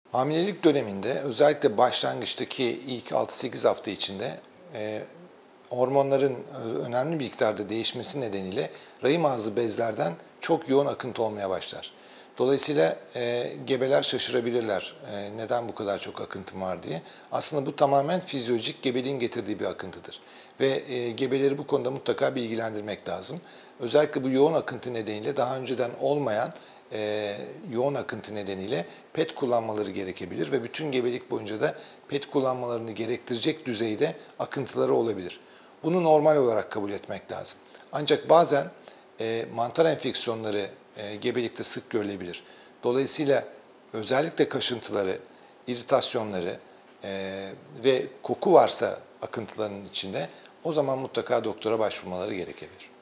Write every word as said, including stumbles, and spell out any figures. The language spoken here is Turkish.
Hamilelik döneminde özellikle başlangıçtaki ilk altı sekiz hafta içinde e, hormonların önemli bir miktarda değişmesi nedeniyle rahim ağzı bezlerden çok yoğun akıntı olmaya başlar. Dolayısıyla e, gebeler şaşırabilirler e, neden bu kadar çok akıntım var diye. Aslında bu tamamen fizyolojik gebeliğin getirdiği bir akıntıdır. Ve e, gebeleri bu konuda mutlaka bilgilendirmek lazım. Özellikle bu yoğun akıntı nedeniyle daha önceden olmayan e, yoğun akıntı nedeniyle pet kullanmaları gerekebilir ve bütün gebelik boyunca da pet kullanmalarını gerektirecek düzeyde akıntıları olabilir. Bunu normal olarak kabul etmek lazım. Ancak bazen e, mantar enfeksiyonları e, gebelikte sık görülebilir. Dolayısıyla özellikle kaşıntıları, iritasyonları e, ve koku varsa akıntılarının içinde o zaman mutlaka doktora başvurmaları gerekebilir.